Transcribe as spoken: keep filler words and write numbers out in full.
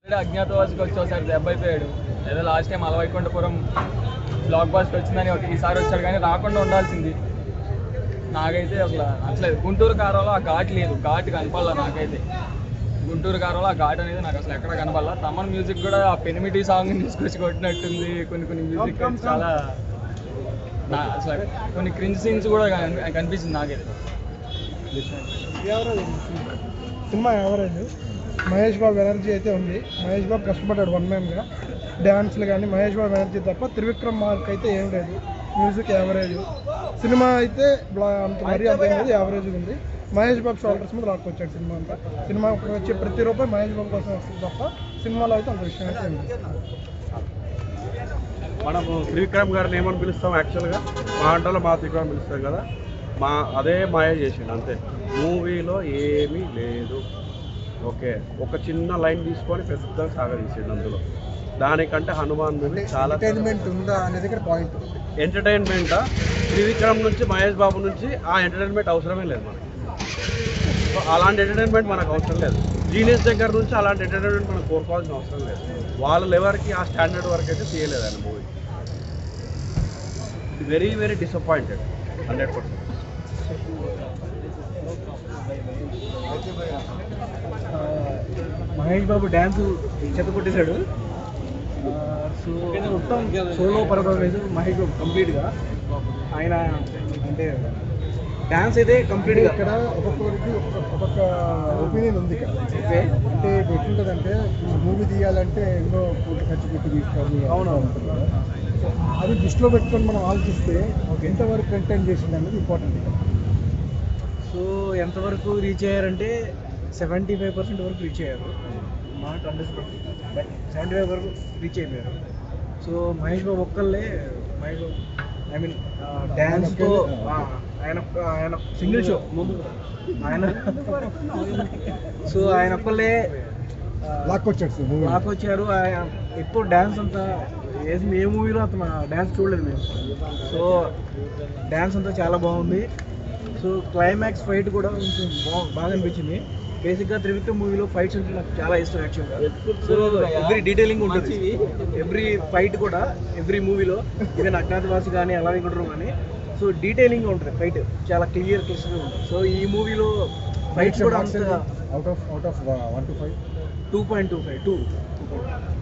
అజ్ఞాతవాసికి వచ్చి ఒకసారి దెబ్బ అయిపోయాడు. ఏదో last time Ala Vaikunthapuram blockbuster వచ్చిందని ఒక ఈసారి వచ్చాడు, కానీ రాకుండా ఉండాల్సింది. నాకైతే అసలు నచ్చలేదు. గుంటూరు కారంలో ఆ ఘాట్ లేదు, ఘాట్ కనపడాల నాకైతే. గుంటూరు కారంలో ఆ ఘాట్ అనేది నాకు అసలు ఎక్కడ కనపడాల. తమన్ మ్యూజిక్ కూడా ఆ పెనిమిటి సాంగ్ తీసుకొచ్చి కొట్టినట్టుంది. కొన్ని కొన్ని మ్యూజిక్ చాలా నా అసలు కొన్ని క్రింజ్ సీన్స్ కూడా కనిపించింది నాకైతే. సినిమా ఎవరేజ్ మహేష్ బాబు ఎనర్జీ అయితే ఉంది. మహేష్ బాబు కష్టపడ్డాడు వన్ మ్యాన్గా, డ్యాన్స్లు కానీ మహేష్ బాబు ఎనర్జీ తప్ప. త్రివిక్రమ్ మార్క్ అయితే ఏం లేదు. Music average. సినిమా అయితే అంత మరీ అంత లేదు, యావరేజ్గా ఉంది. మహేష్ బాబు షోల్డర్స్ మీద లాక్కొచ్చాడు సినిమా అంతా. సినిమా వచ్చే ప్రతి రూపాయి మహేష్ బాబు కోసం వస్తుంది తప్ప సినిమాలో అయితే అంత విషయం అయితే ఉంది. మనము త్రివిక్రమ్ గారిని ఏమని పిలుస్తాం యాక్చువల్గా? మా అంటలో మా త్రివిక్రమ్ పిలుస్తాం కదా, మా అదే మాయ చేసిండు అంతే. మూవీలో ఏమీ లేదు. ఓకే, ఒక చిన్న లైన్ తీసుకొని పెద్దగా సాగదీసిండు అందులో. దానికంటే హనుమాన్ మూవీ చాలా ఎంటర్టైన్మెంట్ ఉందా అనేది ఇక్కడ పాయింట్. ఎంటర్టైన్మెంటా? త్రివిక్రమ్ నుంచి మహేష్ బాబు నుంచి ఆ ఎంటర్టైన్మెంట్ అవసరమే లేదు మనకి. అలాంటి ఎంటర్టైన్మెంట్ మనకు అవసరం లేదు. జీనియస్ దగ్గర నుంచి అలాంటి ఎంటర్టైన్మెంట్ మనకు కోరుకోవాల్సిన అవసరం లేదు. వాళ్ళ లెవెల్కి ఆ స్టాండర్డ్ వరకు అయితే తీయలేదు ఆయన movie. Very very disappointed, hundred percent. Mahesh Babu dance చెత్త కొట్టేశాడు. సో మొత్తం సోలో పర్ఫార్మెన్స్ మహేష్ బాబు కంప్లీట్గా. ఆయన అంటే డ్యాన్స్ అయితే కంప్లీట్గా ఇక్కడ ఒక్కొక్కరికి ఒక్కొక్క ఒపీనియన్ ఉంది ఇక్కడ. ఓకే, అంటే ఎట్లుంటుందంటే మూవీ తీయాలంటే ఎన్నో కోట్లు ఖర్చు పెట్టి తీసుకోవాలి. అవును అనుకుంటున్నారు. సో అది దృష్టిలో పెట్టుకొని మనం ఆలోచిస్తే ఎంతవరకు కంటెంట్ చేసింది అనేది ఇంపార్టెంట్ ఇక్కడ. సో ఎంతవరకు రీచ్ అయ్యారంటే సెవెంటీ ఫైవ్ పర్సెంట్ వరకు రీచ్ అయ్యారు. Not understand but seventy five వరకు రీచ్ అయిపోయారు. సో మహేష్ బాబు ఒక్కళ్ళే మహేష్ బాబు ఐ మీన్ డ్యాన్స్తో ఆయన ఆయన సింగిల్ షో ఆయన సో ఆయన ఒక్కళ్ళే లాక్కొచ్చాడు లాక్కొచ్చారు. ఎక్కువ డ్యాన్స్ అంతా వేసి ఏ మూవీలో అతను డ్యాన్స్ చూడలేదు మేము. సో డ్యాన్స్ అంతా చాలా బాగుంది. సో క్లైమాక్స్ ఫైట్ కూడా కొంచెం బా బాగా అనిపించింది. బేసిక్గా త్రివిక్రమ్ మూవీలో ఫైట్స్ అంటే నాకు చాలా ఇష్టం యాక్చువల్గా. సో ఎవ్రీ డీటెయిలింగ్ ఉంటుంది, ఎవ్రీ ఫైట్ కూడా ఎవ్రీ మూవీలో. ఈవెన్ అజ్ఞాతవాసి కానీ అలాగే కూడా కానీ సో డీటెయిలింగ్ ఉంటుంది. ఫైట్ చాలా క్లియర్ క్లియర్గా ఉంటుంది. సో ఈ మూవీలో ఫైట్స్ కూడా అంత out of out of one two five two point two five two two point